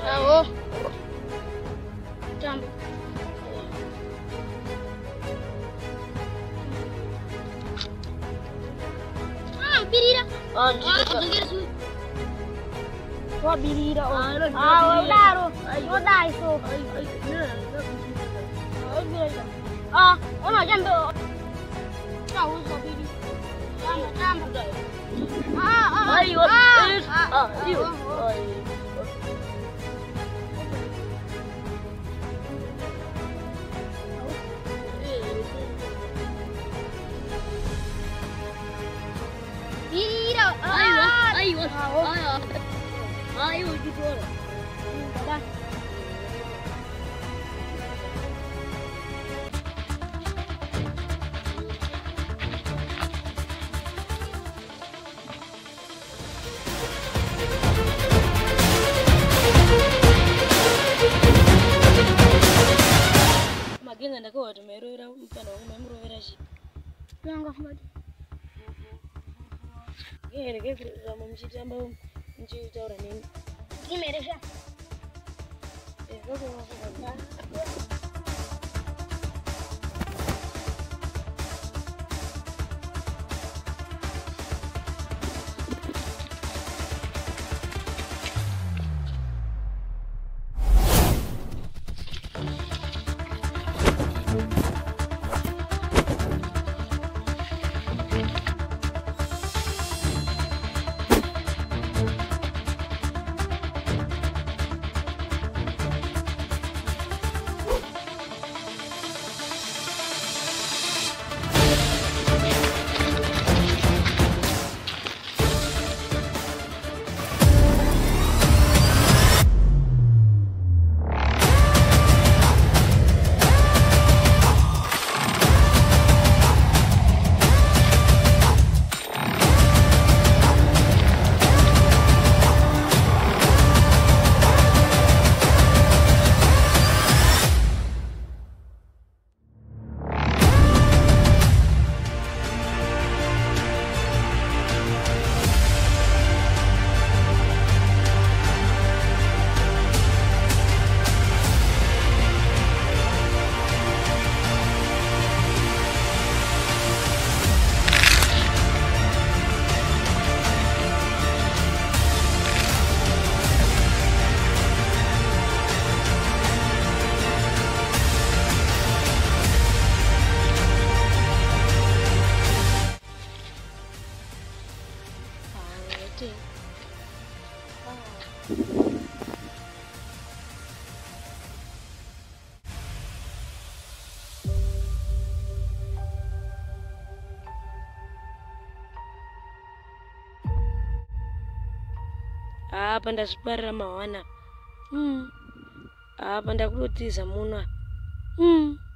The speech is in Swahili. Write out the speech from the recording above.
Oh. Jump. Birira. What birira? Udaro. No dai so. Ono jambe. Ciao, uso biri. Jambe. Ayo. Ayo gitu. Dah. Magenga ndako tumerura mpano wangu memrovera shi. Yanga fumadi. Rege kurama mchitamba mchitaura nini? Kimeresha. Apa ndazviparira mawana. Apa ndakurotiza munwa.